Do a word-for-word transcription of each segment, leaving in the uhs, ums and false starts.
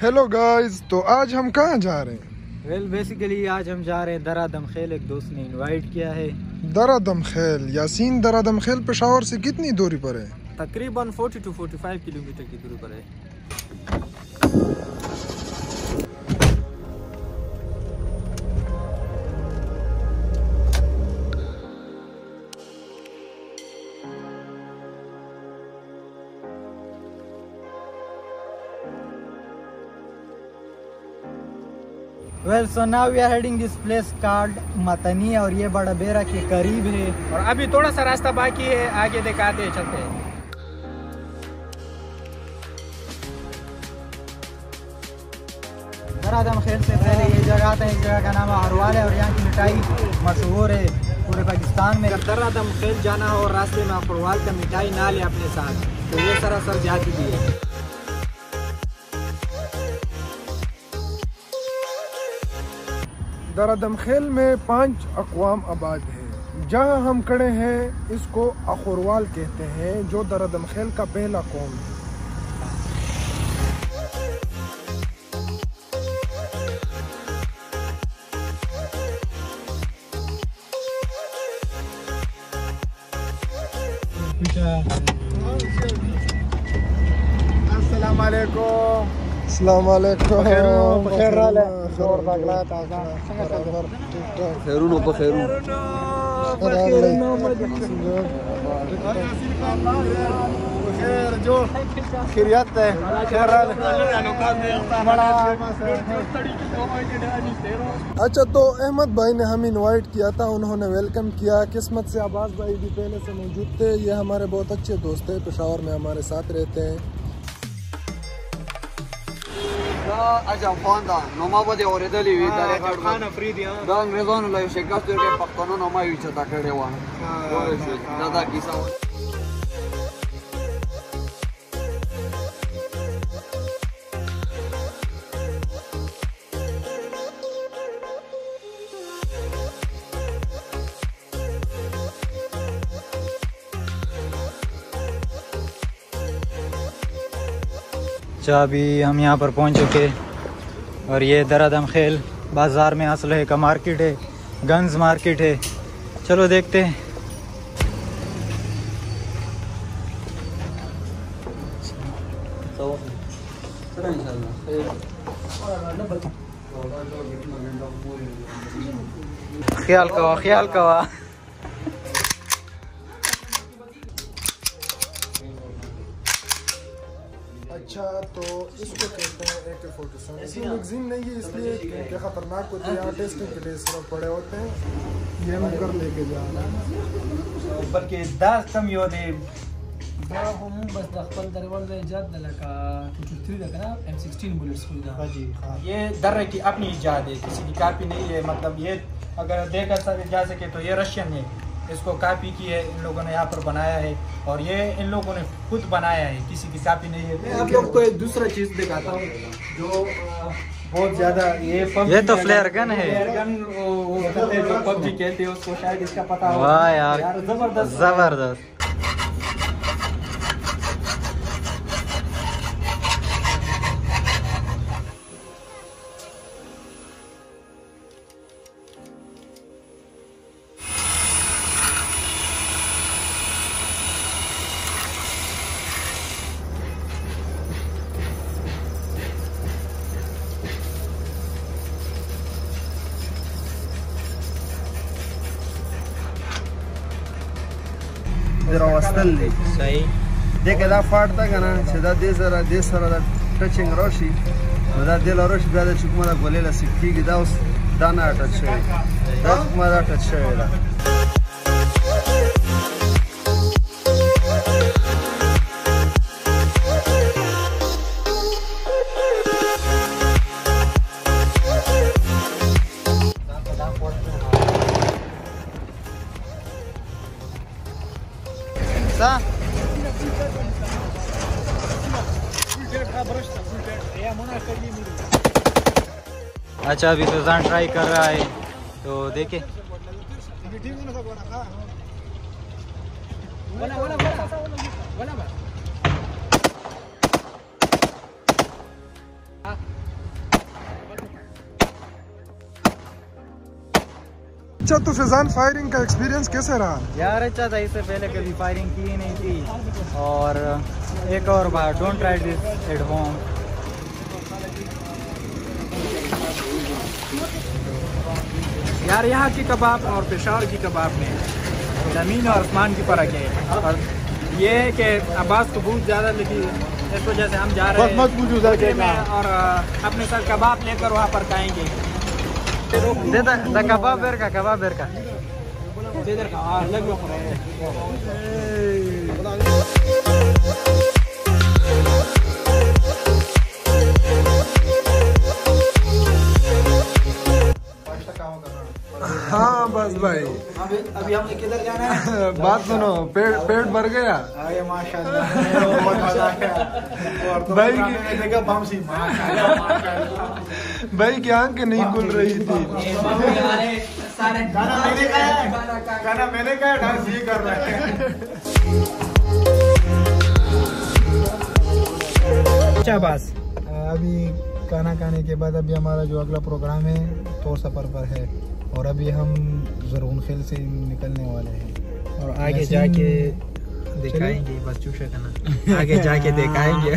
Hello guys, तो आज हम कहाँ जा रहे हैं? वेल well, बेसिकली आज हम जा रहे हैं दरा दमखेल। एक दोस्त ने इनवाइट किया है। दरा दमखेल यासीन, दरा दमखेल पेशावर से कितनी दूरी पर है? तकरीबन चालीस टू पैंतालीस किलोमीटर की दूरी पर है। Well so now we are heading this place called Matni, और ये बड़ा बेरा के करीब है और अभी थोड़ा सा रास्ता बाकी है, आगे दिखाते हैं, चलते हैं। दरा दमखेल से पहले ये जगह आता है, इस जगह का नाम अखरवाल है और यहाँ की मिठाई मशहूर है पूरे पाकिस्तान में। अगर दरा दमखेल जाना हो और रास्ते में अखरवाल का मिठाई ना ले अपने साथ तो ये सरासर जाती भी है। दरा दमखेल में पांच अक़वाम आबाद है। जहाँ हम खड़े हैं इसको अखरवाल कहते हैं, जो दरा दमखेल का पहला कौम है। अस्सलाम वालेकुम। अस्सलाम वालेकुम। बखैर हाल है? जोर तगड़ा ताजा खैरून ऊपर खैरून खैर जो खैरियत है। अच्छा, तो अहमद भाई ने हमें इनवाइट किया था, उन्होंने वेलकम किया। किस्मत से अब्बास भाई भी पहले से मौजूद थे। ये हमारे बहुत अच्छे दोस्त हैं, पेशावर में हमारे साथ रहते हैं। اجا افغان دا نو ما بده اوریدلې وی دا خان افریدی دا انګریزانو له شکست ورکړي پښتنو نو ما وی چې تا کړې و دا دا کیسه و. अच्छा, अभी हम यहाँ पर पहुँच चुके और ये दरा दमखेल बाज़ार में असलहे का मार्केट है, गन्स मार्केट है। चलो देखते हैं। ख्याल कवा ख्याल कवा अच्छा, तो इसको कहते हैं ए के फोर्टी सेवन। इसमें मैगजीन नहीं है इसलिए क्योंकि ख़तरनाक होती है। यहाँ टेस्टिंग के टेस्ट सिर्फ पड़े होते हैं। ये हम कर लेके जा रहे हैं, बल्कि दस कम यो दे हम बस दखल दरवाल में इजाद लगा टू लगा एम सिक्सटीन बुलेट्स को दा जी। हाँ, ये दर्रे की अपनी इजाद है, किसी की कॉपी नहीं है। मतलब ये अगर देखा सब जा सके तो ये रशियन है, इसको कॉपी की है, इन लोगों ने यहाँ पर बनाया है और ये इन लोगों ने खुद बनाया है, किसी की कॉपी नहीं है। मैं आप लोग को एक दूसरा चीज़ दिखाता हूँ जो बहुत ज़्यादा ये ये तो फ्लेयर गन है। फ्लेयर गन वो कहते हैं जो पबजी कहते हैं, उसको शायद इसका पता हो। वाह यार, जबरदस्त जबरदस्त। راوستل دی صحیح دغه دا فاټ دا کنه چې دا دې سره دې سره دا ټچینګ راشي نو دا دې لاره شي بیا د چکمه دا ګولې لا سکیږي دا اوس دا نه ټچ شوی دا کومه دا ټچ شوی دا अच्छा, अभी सुजान ट्राई कर रहा है तो देखे। अच्छा तो फैजान, फायरिंग का एक्सपीरियंस कैसा रहा? यार अच्छा था, इससे पहले कभी फायरिंग की ही नहीं थी। और एक और बात, don't try this at home. यार यहाँ की कबाब और पेशावर की कबाब में ज़मीन और आसमान की फ़र्क है। और ये है कि अब्बास को भूख ज़्यादा लगी, इस वजह से हम जा रहे हैं में और अपने साथ कबाब लेकर वहाँ पर खाएंगे। कबाब बेर का कबाब बेर का हाँ बस भाई, अभी अभी हमने किधर जाना है? बात सुनो, पेट पेट भर गया अरे माशाल्लाह, बहुत मजा आया। और भाई मैंने देखा बमसी, माशाल्लाह भाई की आंखें नहीं खुल रही थी। गाना मैंने कहा, गाना मैंने कहा, डांस ये कर रहा है। अच्छा बस अभी खाना खाने के बाद अभी हमारा जो अगला प्रोग्राम है तौर सफर पर है, और अभी हम ज़रून खेल से निकलने वाले हैं और आगे जाके दिखाएंगे। बस चूशा करना, आगे जाके दिखाएंगे।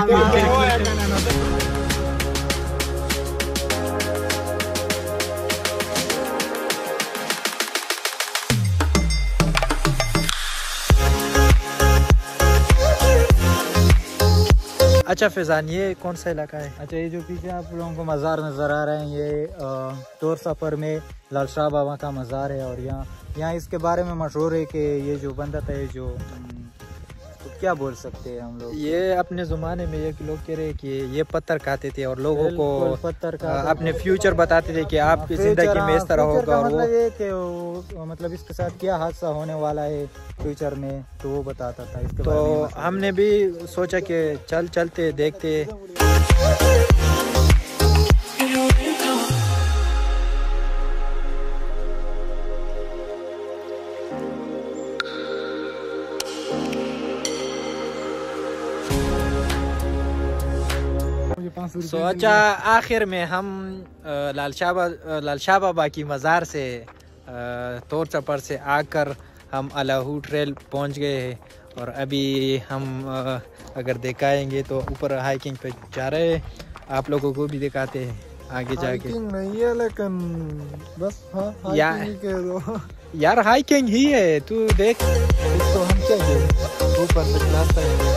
अच्छा फैजान, ये कौन सा इलाका है? अच्छा, ये जो पीछे आप लोगों को मज़ार नज़र आ रहे हैं, ये तौर सफ़र में लाल शाह बाबा का मज़ार है। और यहाँ यहाँ इसके बारे में मशहूर है कि ये जो बंदा था, ये जो तो क्या बोल सकते हैं हम लोग, ये अपने ज़माने में ये लोग कह रहे हैं कि ये पत्थर खाते थे और लोगों को पत्थर का अपने फ्यूचर बताते थे कि आपकी ज़िंदगी में इस तरह होगा। और मतलब ये कि वो मतलब इसके साथ क्या हादसा होने वाला है फ्यूचर में, तो वो बताता था इसके तो बारे में। हमने भी सोचा कि चल चलते देखते। सो अच्छा, आखिर में हम लाल शाह लाल शाह बाबा की मज़ार से तौर सफर से आकर हम अलाहू ट्रेल पहुंच गए हैं। और अभी हम अगर दिखाएंगे तो ऊपर हाइकिंग पे जा रहे हैं, आप लोगों को भी दिखाते हैं आगे जाके। हाइकिंग नहीं है लेकिन बस हाँ हाइकिंग के दो। यार हाइकिंग ही है, तू देख इसको हम क्या ऊपर से रास्ता है।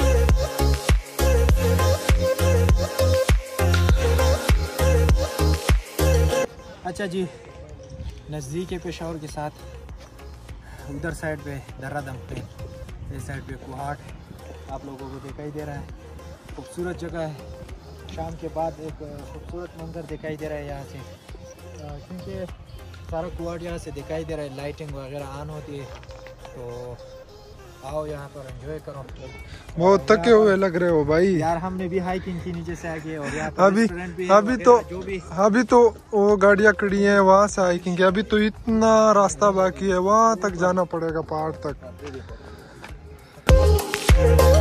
अच्छा जी, नज़दीक है पेशावर के साथ, उधर साइड पे दर्रादम पे, इस साइड पे कुहाट आप लोगों को दिखाई दे रहा है। खूबसूरत जगह है, शाम के बाद एक खूबसूरत मंजर दिखाई दे रहा है यहाँ से, क्योंकि सारा कुहाट यहाँ से दिखाई दे रहा है, लाइटिंग वगैरह ऑन होती है। तो आओ यहाँ पर एंजॉय करो। बहुत थके हुए लग रहे हो भाई। यार हमने भी हाइकिंग की नीचे से आगे, और यहाँ अभी अभी तो जो भी अभी तो वो गाड़ियाँ खड़ी हैं, वहाँ से हाइकिंग है। अभी तो इतना रास्ता बाकी है, वहाँ तक जाना पड़ेगा पहाड़ तक।